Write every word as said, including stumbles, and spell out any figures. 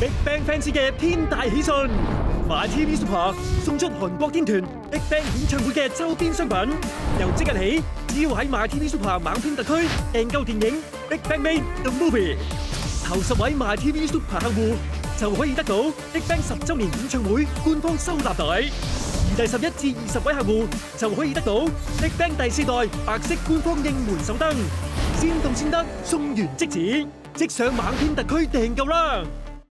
BigBang fans 嘅天大喜訊，MyTV Super 送出韓國天團 BigBang 演唱會嘅周邊商品，由即日起，只要喺 MyTV Super 猛片特區訂購電影《BigBang Made The Movie》，頭十位 MyTV Super 客戶就可以得到 BigBang 十週年演唱會官方收納袋，而第十一至二十位客戶就可以得到 BigBang 第四代白色官方應援手燈，先到先得，送完即止，即上猛片特區訂購啦！